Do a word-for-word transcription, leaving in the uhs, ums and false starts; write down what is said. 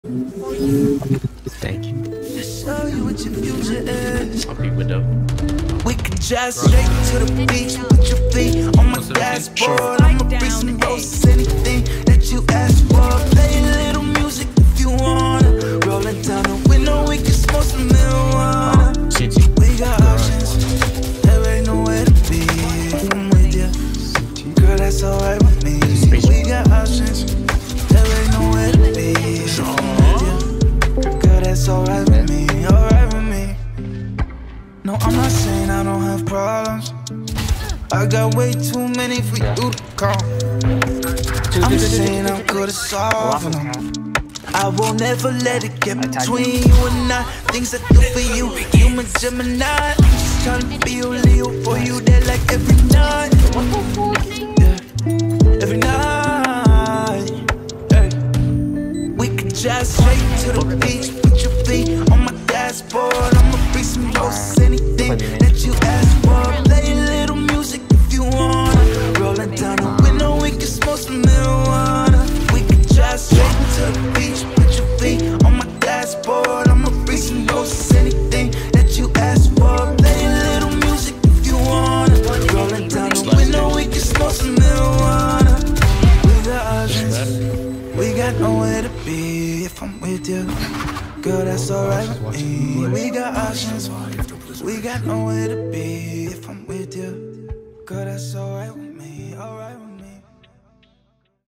Thank you. Show you what your future is. I'll be with them. We can drive straight to the beach, put your feet on my dashboard. I'ma bring some roses, anything that you ask for. Play a little music if you wanna. Rolling down the window, we can smoke some marijuana. We got options, there ain't nowhere to be if I'm with you. Girl, that's alright with me. We got options, there ain't nowhere to be if I'm with you. Girl, that's alright with me, alright with me. No, I'm not saying I don't have problems. I got way too many for you to count. I'm just saying I'm good at solving them. I won't never let it get between you and I. Things I do for you, you my Gemini. I'm just tryna be a Leo for you there like every night. Yeah, every night. Hey. We can drive straight to the beach, put your feet on my dashboard. I'ma bring some roses, anything that you ask for. Play a little music if you wanna. Rolling down the window, we can smoke some marijuana. We can drive straight to the beach, put your feet on my dashboard. I'ma bring some roses, anything that you ask for. Play a little music if you wanna. Rolling down the window, we can smoke some marijuana. We got options, we got nowhere to be if I'm with you. Girl, that's alright with me. We got options, we got nowhere to be if I'm with you. Girl, that's alright with me, alright with me.